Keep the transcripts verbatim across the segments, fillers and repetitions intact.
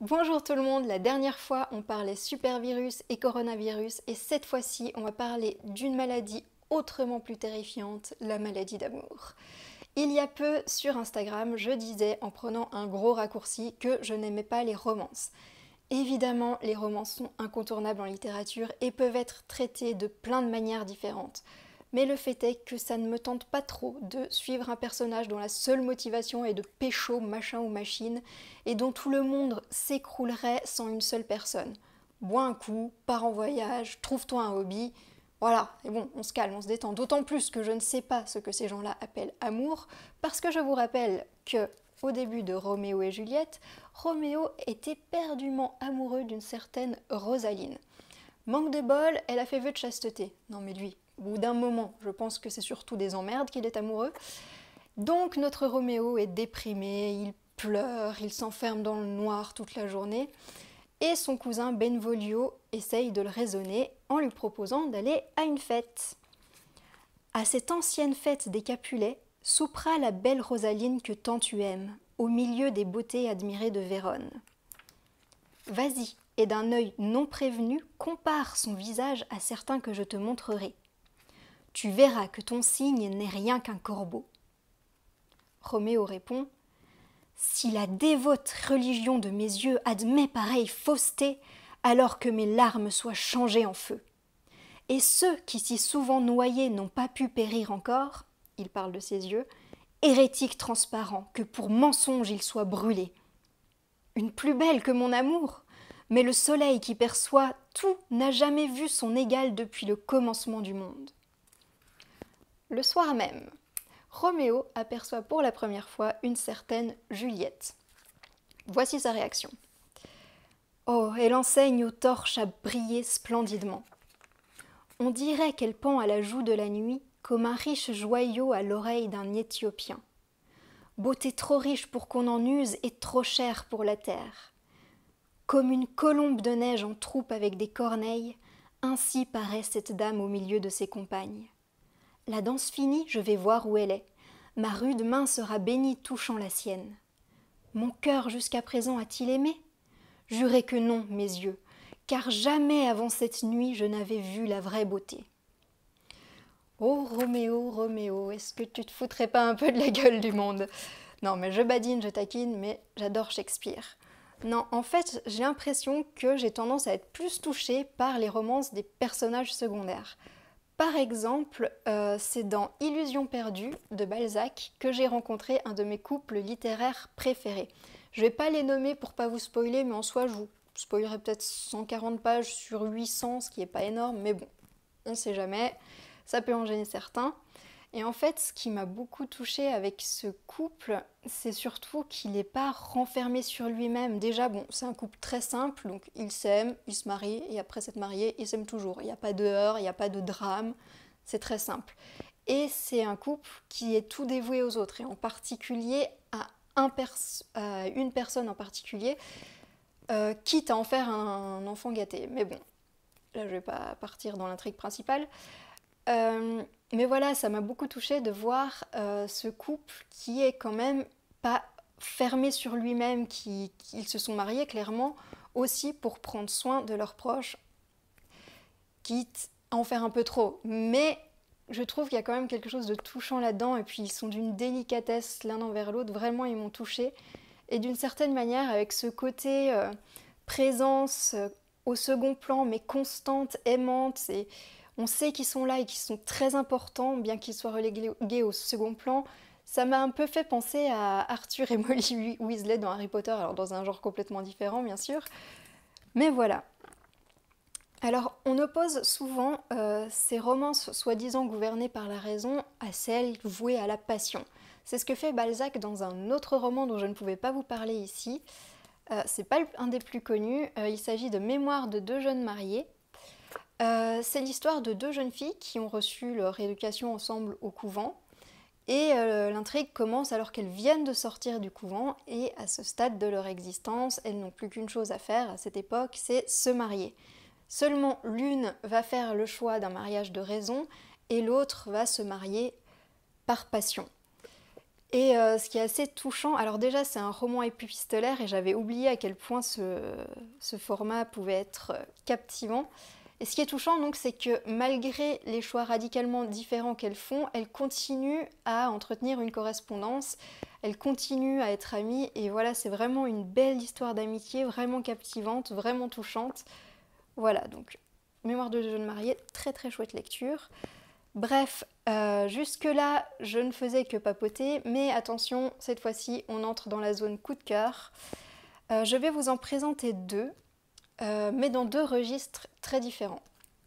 Bonjour tout le monde, la dernière fois on parlait supervirus et coronavirus et cette fois-ci on va parler d'une maladie autrement plus terrifiante, la maladie d'amour. Il y a peu sur Instagram, je disais en prenant un gros raccourci que je n'aimais pas les romances. Évidemment, les romances sont incontournables en littérature et peuvent être traitées de plein de manières différentes. Mais le fait est que ça ne me tente pas trop de suivre un personnage dont la seule motivation est de pécho machin ou machine et dont tout le monde s'écroulerait sans une seule personne. Bois un coup, pars en voyage, trouve-toi un hobby. Voilà, et bon, on se calme, on se détend. D'autant plus que je ne sais pas ce que ces gens-là appellent amour, parce que je vous rappelle que, au début de Roméo et Juliette, Roméo était perdument amoureux d'une certaine Rosaline. Manque de bol, elle a fait vœu de chasteté. Non mais lui, au bout d'un moment, je pense que c'est surtout des emmerdes qu'il est amoureux. Donc notre Roméo est déprimé, il pleure, il s'enferme dans le noir toute la journée. Et son cousin Benvolio essaye de le raisonner en lui proposant d'aller à une fête. À cette ancienne fête des Capulets, soupera la belle Rosaline que tant tu aimes, au milieu des beautés admirées de Vérone. Vas-y, et d'un œil non prévenu, compare son visage à certains que je te montrerai. Tu verras que ton signe n'est rien qu'un corbeau. Roméo répond « Si la dévote religion de mes yeux admet pareille fausseté, alors que mes larmes soient changées en feu. Et ceux qui si souvent noyés n'ont pas pu périr encore, il parle de ses yeux, hérétiques transparents, que pour mensonge ils soient brûlés. Une plus belle que mon amour, mais le soleil qui perçoit tout n'a jamais vu son égal depuis le commencement du monde. » Le soir même, Roméo aperçoit pour la première fois une certaine Juliette. Voici sa réaction. Oh, elle enseigne aux torches à briller splendidement. On dirait qu'elle pend à la joue de la nuit comme un riche joyau à l'oreille d'un Éthiopien. Beauté trop riche pour qu'on en use et trop chère pour la terre. Comme une colombe de neige en troupe avec des corneilles, ainsi paraît cette dame au milieu de ses compagnes. La danse finie, je vais voir où elle est. Ma rude main sera bénie touchant la sienne. Mon cœur jusqu'à présent a-t-il aimé ? Jurez que non, mes yeux, car jamais avant cette nuit je n'avais vu la vraie beauté. Oh Roméo, Roméo, est-ce que tu te foutrais pas un peu de la gueule du monde ? Non, mais je badine, je taquine, mais j'adore Shakespeare. Non, en fait, j'ai l'impression que j'ai tendance à être plus touchée par les romances des personnages secondaires. Par exemple, euh, c'est dans Illusion perdue de Balzac que j'ai rencontré un de mes couples littéraires préférés. Je vais pas les nommer pour pas vous spoiler, mais en soi, je vous spoilerai peut-être cent quarante pages sur huit cents, ce qui est pas énorme, mais bon, on sait jamais, ça peut en gêner certains. Et en fait, ce qui m'a beaucoup touchée avec ce couple, c'est surtout qu'il n'est pas renfermé sur lui-même. Déjà, bon, c'est un couple très simple, donc ils s'aiment, ils se marient, et après s'être mariés, ils s'aiment toujours. Il n'y a pas de heurts, il n'y a pas de drame, c'est très simple. Et c'est un couple qui est tout dévoué aux autres, et en particulier à, un pers- à une personne en particulier, euh, quitte à en faire un enfant gâté. Mais bon, là je ne vais pas partir dans l'intrigue principale. Euh, mais voilà, ça m'a beaucoup touchée de voir euh, ce couple qui est quand même pas fermé sur lui-même, qui, qui ils se sont mariés clairement aussi pour prendre soin de leurs proches, quitte à en faire un peu trop. Mais je trouve qu'il y a quand même quelque chose de touchant là-dedans, et puis ils sont d'une délicatesse l'un envers l'autre, vraiment ils m'ont touchée. Et d'une certaine manière, avec ce côté euh, présence euh, au second plan, mais constante, aimante, et on sait qu'ils sont là et qu'ils sont très importants, bien qu'ils soient relégués au second plan. Ça m'a un peu fait penser à Arthur et Molly Weasley dans Harry Potter, alors dans un genre complètement différent bien sûr. Mais voilà. Alors on oppose souvent euh, ces romances soi-disant gouvernées par la raison à celles vouées à la passion. C'est ce que fait Balzac dans un autre roman dont je ne pouvais pas vous parler ici. Euh, c'est pas un des plus connus, euh, il s'agit de Mémoires de deux jeunes mariés. Euh, c'est l'histoire de deux jeunes filles qui ont reçu leur éducation ensemble au couvent. Et euh, l'intrigue commence alors qu'elles viennent de sortir du couvent et à ce stade de leur existence, elles n'ont plus qu'une chose à faire à cette époque, c'est se marier. Seulement l'une va faire le choix d'un mariage de raison et l'autre va se marier par passion. Et euh, ce qui est assez touchant, alors déjà c'est un roman épistolaire et j'avais oublié à quel point ce, ce format pouvait être captivant. Et ce qui est touchant donc c'est que malgré les choix radicalement différents qu'elles font, elles continuent à entretenir une correspondance, elles continuent à être amies et voilà, c'est vraiment une belle histoire d'amitié, vraiment captivante, vraiment touchante. Voilà, donc Mémoire de jeunes mariés, très très chouette lecture. Bref, euh, jusque-là, je ne faisais que papoter, mais attention, cette fois-ci, on entre dans la zone coup de cœur. Euh, je vais vous en présenter deux, euh, mais dans deux registres très différents.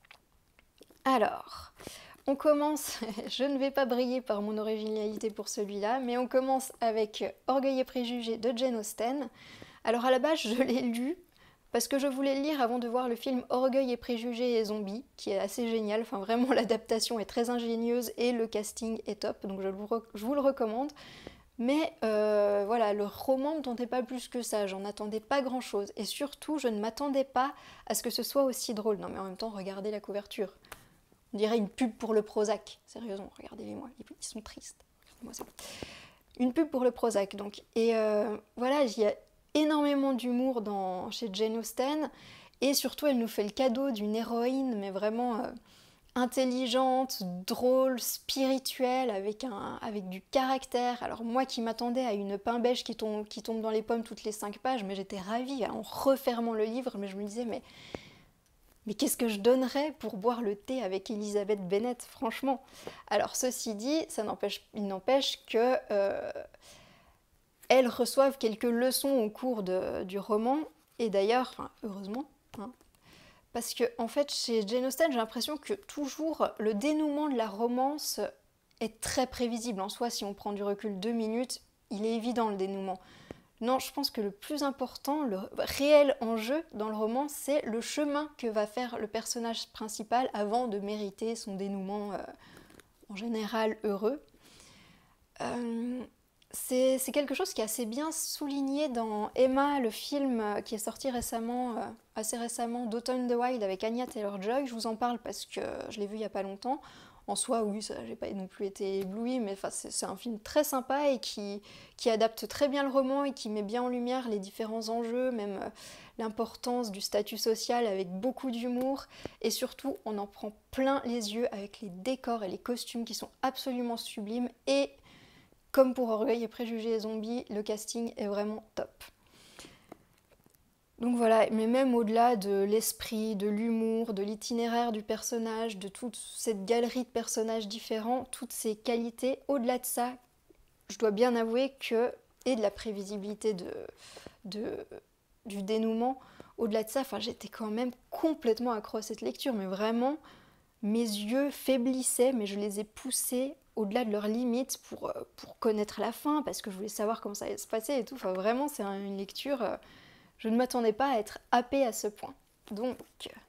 Alors, on commence, je ne vais pas briller par mon originalité pour celui-là, mais on commence avec Orgueil et préjugés de Jane Austen. Alors à la base, je l'ai lu parce que je voulais le lire avant de voir le film Orgueil et préjugés et zombies, qui est assez génial, enfin vraiment l'adaptation est très ingénieuse et le casting est top, donc je vous, je vous le recommande. Mais euh, voilà, le roman ne me tentait pas plus que ça, j'en attendais pas grand chose, et surtout je ne m'attendais pas à ce que ce soit aussi drôle. Non mais en même temps, regardez la couverture, on dirait une pub pour le Prozac, sérieusement, regardez-les-moi, ils sont tristes. Moi, ça. Une pub pour le Prozac, donc. Et euh, voilà, il y a énormément d'humour dans, chez Jane Austen, et surtout elle nous fait le cadeau d'une héroïne, mais vraiment euh, intelligente, drôle, spirituelle, avec, un, avec du caractère. Alors moi qui m'attendais à une pain beige qui tombe, qui tombe dans les pommes toutes les cinq pages, mais j'étais ravie en refermant le livre, mais je me disais, mais, mais qu'est-ce que je donnerais pour boire le thé avec Elizabeth Bennet, franchement. Alors ceci dit, ça n'empêche, il n'empêche que... Euh, elles reçoivent quelques leçons au cours de, du roman, et d'ailleurs, enfin, heureusement, hein, parce que en fait, chez Jane Austen, j'ai l'impression que toujours le dénouement de la romance est très prévisible. En soi, si on prend du recul deux minutes, il est évident le dénouement. Non, je pense que le plus important, le réel enjeu dans le roman, c'est le chemin que va faire le personnage principal avant de mériter son dénouement euh, en général heureux. Euh, C'est, c'est quelque chose qui est assez bien souligné dans Emma, le film qui est sorti récemment, euh, assez récemment, d'Autumn in the Wild avec Anya Taylor-Joy. Je vous en parle parce que je l'ai vu il n'y a pas longtemps. En soi, oui, ça, j'ai pas non plus été éblouie, mais c'est, c'est un film très sympa et qui, qui adapte très bien le roman et qui met bien en lumière les différents enjeux, même euh, l'importance du statut social avec beaucoup d'humour. Et surtout, on en prend plein les yeux avec les décors et les costumes qui sont absolument sublimes. Et comme pour Orgueil et préjugés et zombies, le casting est vraiment top. Donc voilà, mais même au-delà de l'esprit, de l'humour, de l'itinéraire du personnage, de toute cette galerie de personnages différents, toutes ces qualités, au-delà de ça, je dois bien avouer que, et de la prévisibilité de, de, du dénouement, au-delà de ça, enfin, j'étais quand même complètement accro à cette lecture, mais vraiment, mes yeux faiblissaient, mais je les ai poussés au-delà de leurs limites pour, pour connaître la fin, parce que je voulais savoir comment ça allait se passer et tout. Enfin, vraiment, c'est une lecture... Euh, je ne m'attendais pas à être happée à ce point. Donc,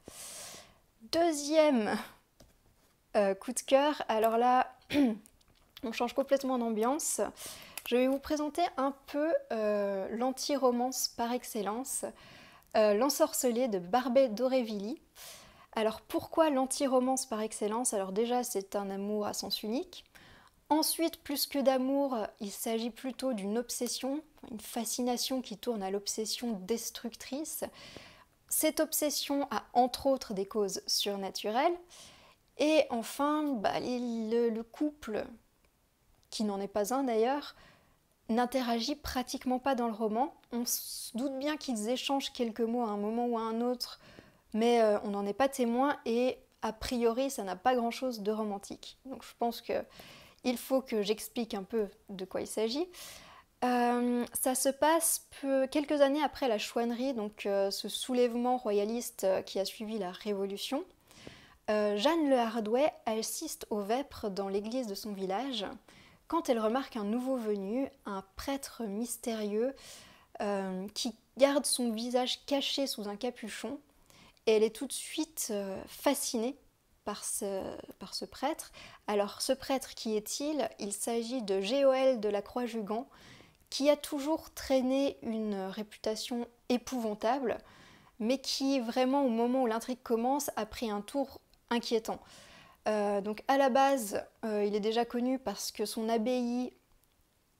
deuxième euh, coup de cœur. Alors là, on change complètement d'ambiance. Je vais vous présenter un peu euh, l'anti-romance par excellence, euh, L'Ensorcelé de Barbey d'Aurevilly. Alors pourquoi l'anti-romance par excellence? Alors déjà, c'est un amour à sens unique. Ensuite, plus que d'amour, il s'agit plutôt d'une obsession, une fascination qui tourne à l'obsession destructrice. Cette obsession a entre autres des causes surnaturelles. Et enfin, bah, le, le couple, qui n'en est pas un d'ailleurs, n'interagit pratiquement pas dans le roman. On se doute bien qu'ils échangent quelques mots à un moment ou à un autre, mais euh, on n'en est pas témoin et a priori, ça n'a pas grand-chose de romantique. Donc je pense que il faut que j'explique un peu de quoi il s'agit. Euh, ça se passe peu, quelques années après la chouannerie, donc euh, ce soulèvement royaliste euh, qui a suivi la Révolution. Euh, Jeanne Le Hardouet assiste aux vêpres dans l'église de son village quand elle remarque un nouveau venu, un prêtre mystérieux euh, qui garde son visage caché sous un capuchon. Et elle est tout de suite euh, fascinée Par ce, par ce prêtre. Alors ce prêtre, qui est-il? Il s'agit de Géoël de la Croix-Jugan, qui a toujours traîné une réputation épouvantable, mais qui vraiment au moment où l'intrigue commence a pris un tour inquiétant. Euh, donc à la base, euh, il est déjà connu parce que son abbaye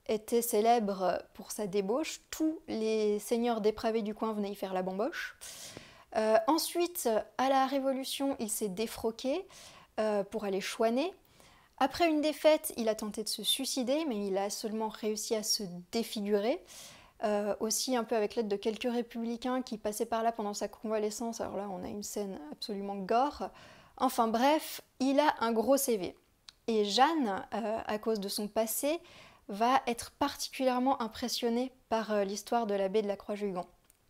était célèbre pour sa débauche. Tous les seigneurs dépravés du coin venaient y faire la bamboche. Euh, ensuite, à la Révolution, il s'est défroqué euh, pour aller chouaner. Après une défaite, il a tenté de se suicider, mais il a seulement réussi à se défigurer. Euh, aussi un peu avec l'aide de quelques républicains qui passaient par là pendant sa convalescence. Alors là, on a une scène absolument gore. Enfin bref, il a un gros C V. Et Jeanne, euh, à cause de son passé, va être particulièrement impressionnée par euh, l'histoire de l'abbé de la Croix-Jugon.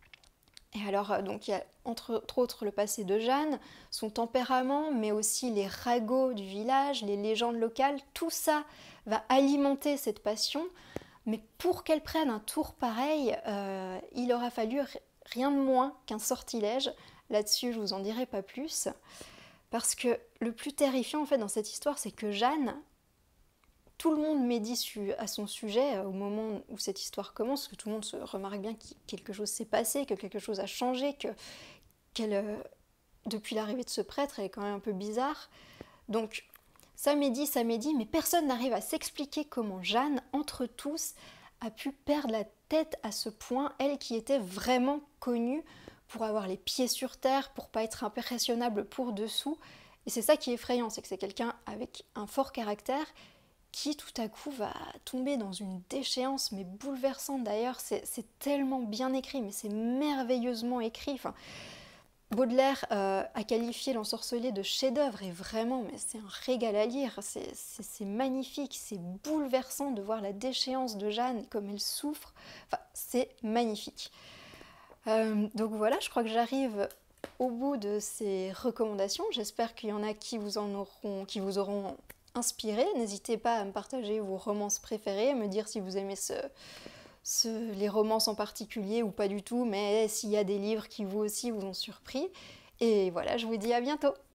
Et alors, euh, donc il y a entre autres le passé de Jeanne, son tempérament, mais aussi les ragots du village, les légendes locales, tout ça va alimenter cette passion. Mais pour qu'elle prenne un tour pareil, euh, il aura fallu rien de moins qu'un sortilège. Là-dessus, je vous en dirai pas plus. Parce que le plus terrifiant en fait dans cette histoire, c'est que Jeanne, tout le monde médit à son sujet au moment où cette histoire commence, que tout le monde se remarque bien que quelque chose s'est passé, que quelque chose a changé, que qu'elle, euh, depuis l'arrivée de ce prêtre, elle est quand même un peu bizarre. Donc ça médit, ça médit, mais personne n'arrive à s'expliquer comment Jeanne, entre tous, a pu perdre la tête à ce point, elle qui était vraiment connue pour avoir les pieds sur terre, pour pas être impressionnable pour dessous. Et c'est ça qui est effrayant, c'est que c'est quelqu'un avec un fort caractère qui tout à coup va tomber dans une déchéance, mais bouleversante d'ailleurs. C'est, c'est tellement bien écrit, mais c'est merveilleusement écrit. Enfin, Baudelaire euh, a qualifié L'Ensorcelé de chef-d'œuvre, et vraiment, mais c'est un régal à lire, c'est, c'est, c'est magnifique, c'est bouleversant de voir la déchéance de Jeanne, comme elle souffre, enfin, c'est magnifique. Euh, donc voilà, je crois que j'arrive au bout de ces recommandations, j'espère qu'il y en a qui vous, en auront, qui vous auront inspiré. N'hésitez pas à me partager vos romances préférées, à me dire si vous aimez ce... Ce, les romances en particulier ou pas du tout, mais s'il y a des livres qui vous aussi vous ont surpris. Et voilà, je vous dis à bientôt.